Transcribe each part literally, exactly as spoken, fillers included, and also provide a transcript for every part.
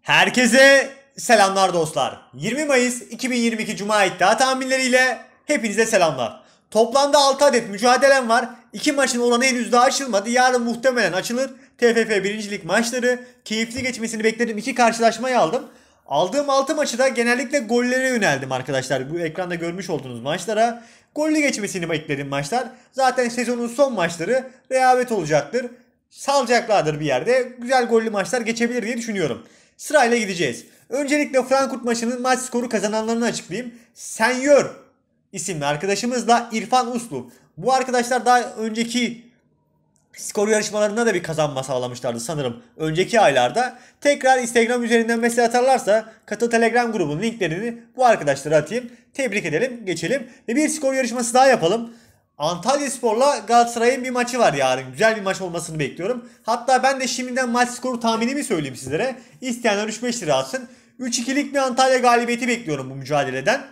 Herkese selamlar dostlar. yirmi Mayıs iki bin yirmi iki Cuma iddia tahminleriyle hepinize selamlar. Toplamda altı adet mücadelem var. iki maçın oranı henüz daha açılmadı. Yarın muhtemelen açılır. T F F birincilik maçları. Keyifli geçmesini bekledim. iki karşılaşmayı aldım. Aldığım altı maçı da genellikle gollere yöneldim arkadaşlar. Bu ekranda görmüş olduğunuz maçlara. Gollü geçmesini bekledim maçlar. Zaten sezonun son maçları rehavet olacaktır. Salacaklardır bir yerde. Güzel gollü maçlar geçebilir diye düşünüyorum. Sırayla gideceğiz. Öncelikle Frankfurt maçının maç skoru kazananlarını açıklayayım. Senyor isimli arkadaşımızla İrfan Uslu. Bu arkadaşlar daha önceki skor yarışmalarında da bir kazanma sağlamışlardı sanırım. Önceki aylarda. Tekrar Instagram üzerinden mesaj atarlarsa Katıl Telegram grubunun linklerini bu arkadaşlara atayım. Tebrik edelim, geçelim. Ve bir skor yarışması daha yapalım. Antalyaspor'la Galatasaray'ın bir maçı var yarın. Güzel bir maç olmasını bekliyorum. Hatta ben de şimdiden maç skoru tahminimi söyleyeyim sizlere. İsteyenler üç beş lira alsın. üç ikilik bir Antalya galibiyeti bekliyorum bu mücadeleden.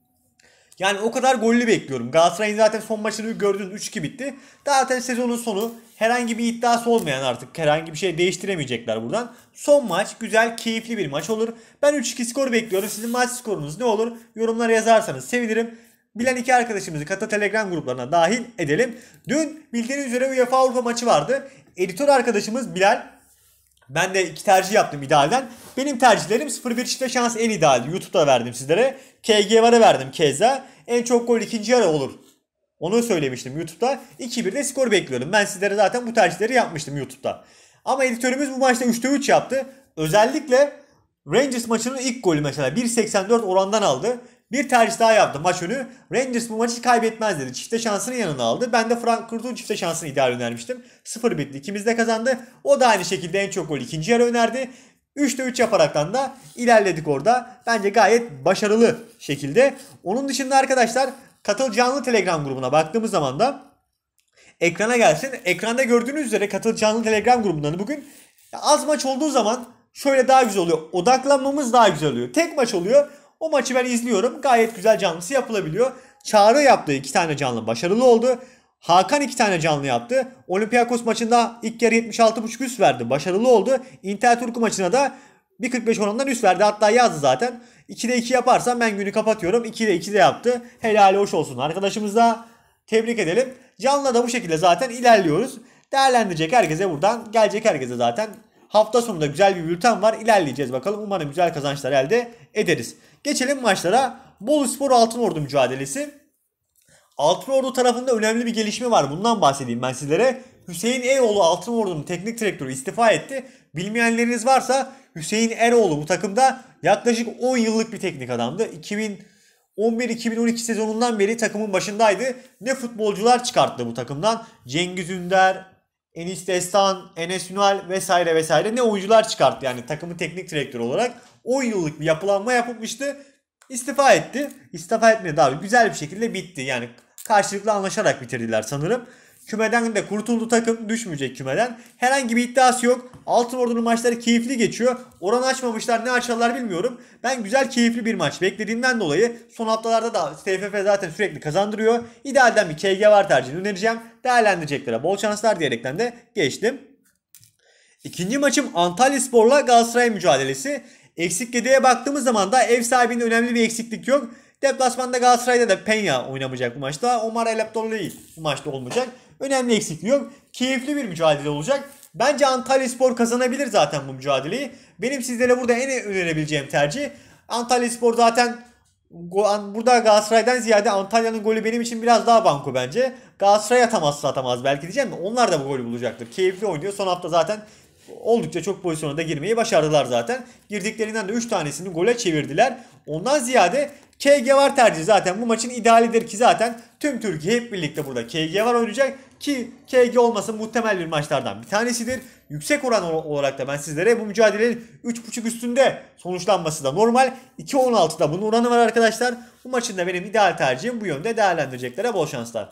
Yani o kadar gollü bekliyorum. Galatasaray'ın zaten son maçını gördüğünüz üç iki bitti. Zaten sezonun sonu, herhangi bir iddiası olmayan, artık herhangi bir şey değiştiremeyecekler buradan. Son maç güzel, keyifli bir maç olur. Ben üç iki skor bekliyorum. Sizin maç skorunuz ne olur? Yorumlara yazarsanız sevinirim. Bilen iki arkadaşımızı Kata Telegram gruplarına dahil edelim. Dün bildiğiniz üzere UEFA Avrupa maçı vardı. Editör arkadaşımız Bilal, ben de iki tercih yaptım idealden. Benim tercihlerim sıfır bir çifte şans en idealdi. YouTube'da verdim sizlere. K G var'a verdim keza. En çok gol ikinci yarı olur. Onu söylemiştim YouTube'da. iki birde skor bekliyorum. Ben sizlere zaten bu tercihleri yapmıştım YouTube'da. Ama editörümüz bu maçta üçte üç yaptı. Özellikle Rangers maçının ilk golü mesela bir seksen dört orandan aldı. Bir tercih daha yaptı maç önü. Rangers bu maçı kaybetmez dedi. Çifte şansını yanına aldı. Ben de Frankfurt'un çifte şansını ideal önermiştim. sıfır bitti. İkimiz de kazandı. O da aynı şekilde en çok gol ikinci yarı önerdi. üçte üç yaparaktan da ilerledik orada. Bence gayet başarılı şekilde. Onun dışında arkadaşlar, Katıl canlı Telegram grubuna baktığımız zaman da ekrana gelsin. Ekranda gördüğünüz üzere Katıl canlı Telegram grubundan bugün az maç olduğu zaman şöyle daha güzel oluyor. Odaklanmamız daha güzel oluyor. Tek maç oluyor. O maçı ben izliyorum. Gayet güzel canlısı yapılabiliyor. Çağrı yaptığı iki tane canlı başarılı oldu. Hakan iki tane canlı yaptı. Olympiakos maçında ilk yarı yetmiş altı buçuk üst verdi. Başarılı oldu. Inter Turku maçına da bir kırk beş oranından üst verdi. Hatta yazdı zaten. ikide iki yaparsam ben günü kapatıyorum. ikide iki de yaptı. Helali hoş olsun. Arkadaşımız da tebrik edelim. Canlı da bu şekilde zaten ilerliyoruz. Değerlendirecek herkese buradan, gelecek herkese zaten hafta sonunda güzel bir bülten var. İlerleyeceğiz bakalım. Umarım güzel kazançlar elde ederiz. Geçelim maçlara. Boluspor Altınordu mücadelesi. Altınordu tarafında önemli bir gelişme var. Bundan bahsedeyim ben sizlere. Hüseyin Eroğlu, Altınordu'nun teknik direktörü, istifa etti. Bilmeyenleriniz varsa Hüseyin Eroğlu bu takımda yaklaşık on yıllık bir teknik adamdı. iki bin on bir iki bin on iki sezonundan beri takımın başındaydı. Ne futbolcular çıkarttı bu takımdan. Cengiz Ünder, Enis Destan, Enes Ünal vesaire vesaire ne oyuncular çıkarttı yani takımın teknik direktörü olarak. on yıllık bir yapılanma yapılmıştı. İstifa etti. İstifa etmedi abi. Güzel bir şekilde bitti. Yani karşılıklı anlaşarak bitirdiler sanırım. Kümeden de kurtuldu takım. Düşmeyecek kümeden. Herhangi bir iddiası yok. Altınordu'nun maçları keyifli geçiyor. Oran açmamışlar. Ne açarlar bilmiyorum. Ben güzel keyifli bir maç beklediğimden dolayı son haftalarda da T F F zaten sürekli kazandırıyor. İdealden bir K G var tercihini önereceğim. Değerlendireceklere bol şanslar diyerekten de geçtim. İkinci maçım Antalyaspor'la Galatasaray mücadelesi. Eksik yedeğe baktığımız zaman da ev sahibinde önemli bir eksiklik yok. Deplasmanda Galatasaray'da da Peña oynamayacak bu maçta. Omar El Abdullahi bu maçta olmayacak. Önemli eksiklik yok. Keyifli bir mücadele olacak. Bence Antalyaspor kazanabilir zaten bu mücadeleyi. Benim sizlere burada en önerebileceğim tercih. Antalyaspor zaten burada Galatasaray'dan ziyade Antalya'nın golü benim için biraz daha banko bence. Galatasaray atamazsa atamaz belki diyeceğim de onlar da bu golü bulacaktır. Keyifli oynuyor. Son hafta zaten oldukça çok pozisyona da girmeyi başardılar zaten. Girdiklerinden de üç tanesini gole çevirdiler. Ondan ziyade K G var tercihi zaten bu maçın idealidir ki zaten tüm Türkiye hep birlikte burada K G var oynayacak ki K G olması muhtemel bir maçlardan bir tanesidir. Yüksek oran olarak da ben sizlere bu mücadelenin üç buçuk üstünde sonuçlanması da normal. iki on altıda bunun oranı var arkadaşlar. Bu maçın da benim ideal tercihim bu yönde, değerlendireceklere bol şanslar.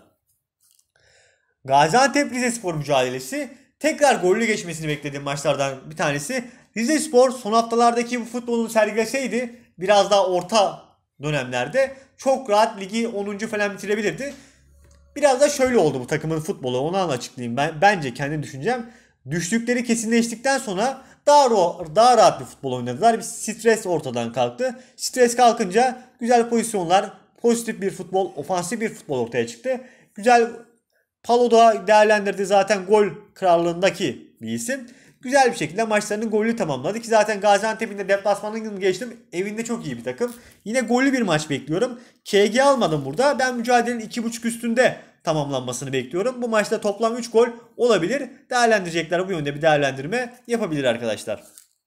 Gaziantep Rizespor mücadelesi. Tekrar gollü geçmesini beklediğim maçlardan bir tanesi. Rizespor son haftalardaki bu futbolunu sergileseydi biraz daha orta dönemlerde çok rahat ligi onuncu falan bitirebilirdi. Biraz da şöyle oldu bu takımın futbolu, onu açıklayayım. Ben, bence kendi düşüncem. Düştükleri kesinleştikten sonra daha, daha rahat bir futbol oynadılar. Bir stres ortadan kalktı. Stres kalkınca güzel pozisyonlar, pozitif bir futbol, ofansif bir futbol ortaya çıktı. Güzel, Paulo da değerlendirdi, zaten gol krallığındaki bir isim. Güzel bir şekilde maçlarının golünü tamamladı ki zaten Gaziantep'in de deplasmanını geçtim. Evinde çok iyi bir takım. Yine gollü bir maç bekliyorum. K G almadım burada. Ben mücadelenin iki buçuk üstünde tamamlanmasını bekliyorum. Bu maçta toplam üç gol olabilir. Değerlendirecekler, bu yönde bir değerlendirme yapabilir arkadaşlar.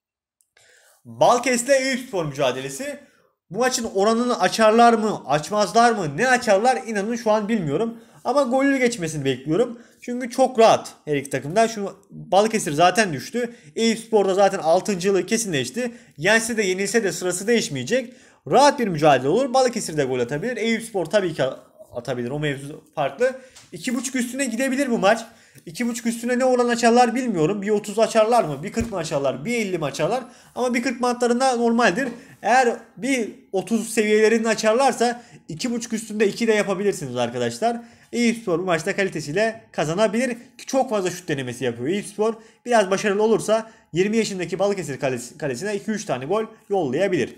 Balkes'le Eyüpspor mücadelesi. Bu maçın oranını açarlar mı, açmazlar mı, ne açarlar inanın şu an bilmiyorum. Ama gollü geçmesini bekliyorum. Çünkü çok rahat her iki takımdan. Şu Balıkesir zaten düştü. Eyüpspor'da zaten altıncılığı kesinleşti. Yense de yenilse de sırası değişmeyecek. Rahat bir mücadele olur. Balıkesir de gol atabilir. Eyüpspor tabii ki atabilir. O mevzu farklı. iki buçuk üstüne gidebilir bu maç. iki buçuk üstüne ne oran açarlar bilmiyorum. bir otuz açarlar mı? bir kırk mı açarlar? bir elli mi açarlar? Ama bir kırk bantlarında normaldir. Eğer bir otuz seviyelerini açarlarsa iki buçuk üstünde iki de yapabilirsiniz arkadaşlar. Eyüpspor bu maçta kalitesiyle kazanabilir ki çok fazla şut denemesi yapıyor. Eyüpspor biraz başarılı olursa yirmi yaşındaki Balıkesir kalesine iki üç tane gol yollayabilir.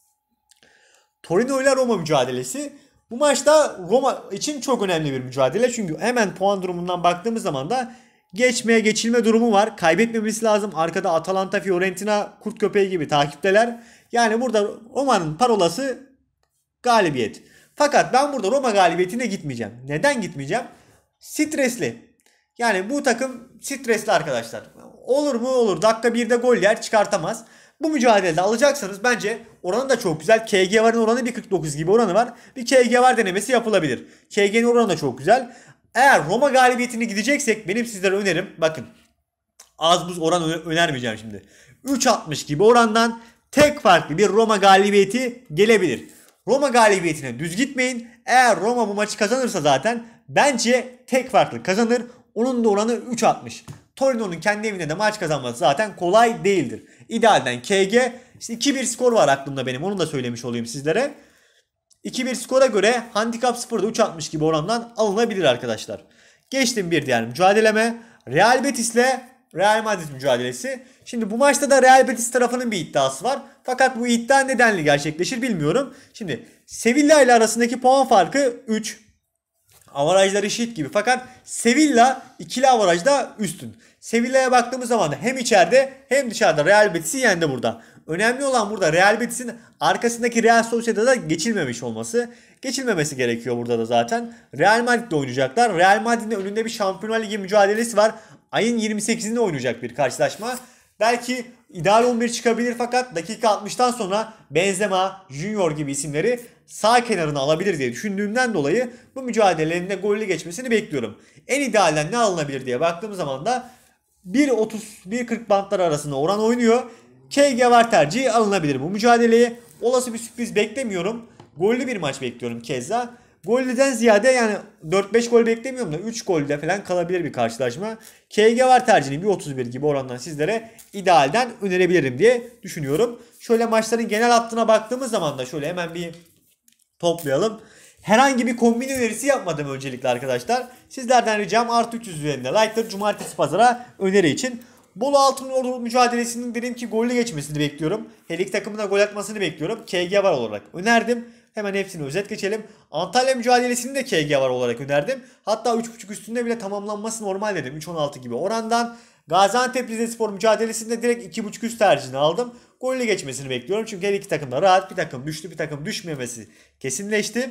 Torino ile Roma mücadelesi. Bu maçta Roma için çok önemli bir mücadele. Çünkü hemen puan durumundan baktığımız zaman da geçmeye geçilme durumu var. Kaybetmemesi lazım. Arkada Atalanta, Fiorentina, kurt köpeği gibi takipteler. Yani burada Roma'nın parolası galibiyet. Fakat ben burada Roma galibiyetine gitmeyeceğim. Neden gitmeyeceğim? Stresli. Yani bu takım stresli arkadaşlar. Olur mu? Olur. Dakika birde gol yer, çıkartamaz. Bu mücadelede alacaksanız bence oranı da çok güzel. K G var'ın oranı bir kırk dokuz gibi oranı var. Bir K G var denemesi yapılabilir. K G'nin oranı da çok güzel. Eğer Roma galibiyetine gideceksek benim sizlere önerim, bakın, az buz oran önermeyeceğim şimdi. üç altmış gibi orandan tek farklı bir Roma galibiyeti gelebilir. Roma galibiyetine düz gitmeyin. Eğer Roma bu maçı kazanırsa zaten bence tek farklı kazanır. Onun da oranı üç altmış. Torino'nun kendi evinde de maç kazanması zaten kolay değildir. İdealden K G. İşte iki bir skor var aklımda benim. Onu da söylemiş olayım sizlere. iki bir skora göre handikap sıfırda üç altmış gibi orandan alınabilir arkadaşlar. Geçtim bir diğer mücadeleme. Real Betis ile Real Madrid mücadelesi. Şimdi bu maçta da Real Betis tarafının bir iddiası var. Fakat bu iddia nedenli gerçekleşir bilmiyorum. Şimdi Sevilla ile arasındaki puan farkı üç. Avarajlar eşit gibi. Fakat Sevilla ikili avarajda üstün. Sevilla'ya baktığımız zaman da hem içeride hem dışarıda Real Betis'i yendi burada. Önemli olan burada Real Betis'in arkasındaki Real Sociedad'a geçilmemiş olması. Geçilmemesi gerekiyor burada da zaten. Real Madrid'le oynayacaklar. Real Madrid'in önünde bir Şampiyonlar Ligi mücadelesi var. Ayın yirmi sekizinde oynayacak bir karşılaşma. Belki ideal on bir çıkabilir fakat dakika altmıştan sonra Benzema, Junior gibi isimleri sağ kenarına alabilir diye düşündüğümden dolayı bu mücadelenin de gollü geçmesini bekliyorum. En idealden ne alınabilir diye baktığım zaman da bir otuz bir kırk bantlar arasında oran oynuyor. K G var tercihi alınabilir bu mücadeleye. Olası bir sürpriz beklemiyorum. Gollü bir maç bekliyorum keza. Gollüden ziyade yani dört beş gol beklemiyorum da üç golde falan kalabilir bir karşılaşma. K G var tercihini bir otuz bir gibi orandan sizlere idealden önerebilirim diye düşünüyorum. Şöyle maçların genel hattına baktığımız zaman da şöyle hemen bir toplayalım. Herhangi bir kombin önerisi yapmadım öncelikle arkadaşlar. Sizlerden ricam artı üç yüz üzerinde like'tır. Cumartesi pazara öneri için. Bolu Altınordu mücadelesinin dedim ki gollü geçmesini bekliyorum. Her iki takımın gol atmasını bekliyorum. K G var olarak önerdim. Hemen hepsini özet geçelim. Antalya mücadelesini de K G var olarak önerdim. Hatta üç buçuk üstünde bile tamamlanması normal dedim. üç on altı gibi orandan. Gaziantep Rizespor mücadelesinde direkt iki buçuk üst tercihini aldım. Gollü geçmesini bekliyorum. Çünkü her iki takım da rahat, bir takım düştü, bir takım düşmemesi kesinleşti.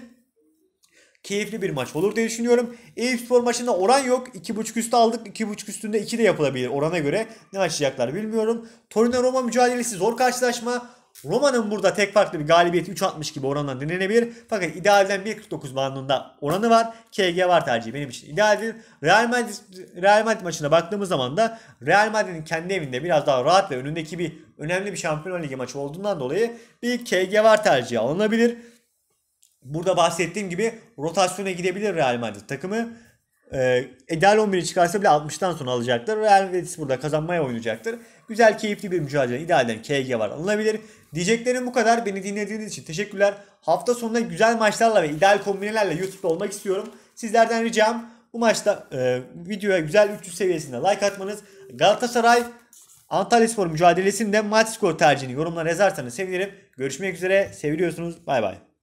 Keyifli bir maç olur diye düşünüyorum. Eyüpspor maçında oran yok. iki buçuk üstü aldık. iki buçuk üstünde iki de yapılabilir. Orana göre ne açacaklar bilmiyorum. Torino Roma mücadelesi zor karşılaşma. Roma'nın burada tek farklı bir galibiyeti üç altmış gibi orandan denenebilir. Fakat idealden bir kırk dokuz bandında oranı var. K G var tercihi benim için idealdir. Real Madrid, Real Madrid maçına baktığımız zaman da Real Madrid'in kendi evinde biraz daha rahat ve önündeki bir önemli bir Şampiyonlar Ligi maçı olduğundan dolayı bir K G var tercihi alınabilir. Burada bahsettiğim gibi rotasyona gidebilir Real Madrid takımı. Ee, ideal on biri çıkarsa bile altmıştan sonra alacaktır. Real Madrid burada kazanmaya oynayacaktır. Güzel, keyifli bir mücadele. İdealden K G var alınabilir. Diyeceklerim bu kadar. Beni dinlediğiniz için teşekkürler. Hafta sonunda güzel maçlarla ve ideal kombinelerle YouTube'da olmak istiyorum. Sizlerden ricam bu maçta e, videoya güzel üç yüz seviyesinde like atmanız. Galatasaray Antalyaspor mücadelesinde maç skor tercihini yorumlara yazarsanız sevinirim. Görüşmek üzere. Seviliyorsunuz. Bay bay.